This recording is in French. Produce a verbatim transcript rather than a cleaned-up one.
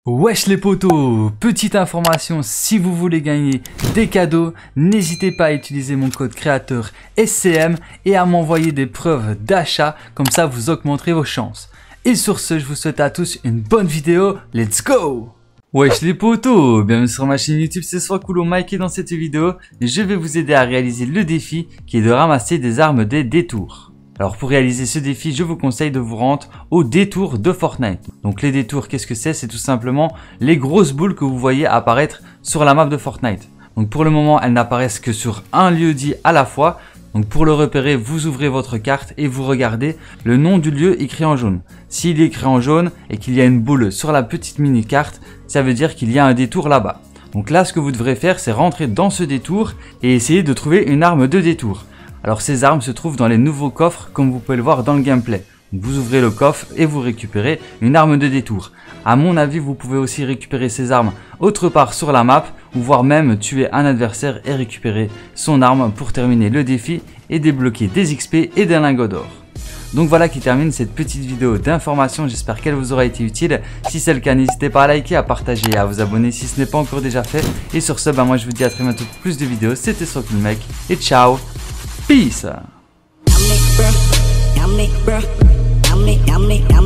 Wesh les potos, petite information, si vous voulez gagner des cadeaux, n'hésitez pas à utiliser mon code créateur S C M et à m'envoyer des preuves d'achat, comme ça vous augmenterez vos chances. Et sur ce, je vous souhaite à tous une bonne vidéo, let's go! Wesh les potos, bienvenue sur ma chaîne YouTube, c'est Swakulo Mike et dans cette vidéo, je vais vous aider à réaliser le défi qui est de ramasser des armes des détours. Alors pour réaliser ce défi, je vous conseille de vous rendre au détour de Fortnite. Donc les détours, qu'est-ce que c'est? C'est tout simplement les grosses boules que vous voyez apparaître sur la map de Fortnite. Donc pour le moment, elles n'apparaissent que sur un lieu dit à la fois. Donc pour le repérer, vous ouvrez votre carte et vous regardez le nom du lieu écrit en jaune. S'il est écrit en jaune et qu'il y a une boule sur la petite mini-carte, ça veut dire qu'il y a un détour là-bas. Donc là, ce que vous devrez faire, c'est rentrer dans ce détour et essayer de trouver une arme de détour. Alors ces armes se trouvent dans les nouveaux coffres comme vous pouvez le voir dans le gameplay. Donc, vous ouvrez le coffre et vous récupérez une arme de détour. À mon avis, vous pouvez aussi récupérer ces armes autre part sur la map ou voire même tuer un adversaire et récupérer son arme pour terminer le défi et débloquer des X P et des lingots d'or. Donc voilà qui termine cette petite vidéo d'information, j'espère qu'elle vous aura été utile. Si c'est le cas, n'hésitez pas à liker, à partager et à vous abonner si ce n'est pas encore déjà fait. Et sur ce, bah moi je vous dis à très bientôt pour plus de vidéos, c'était Swakulo Mike et ciao, peace.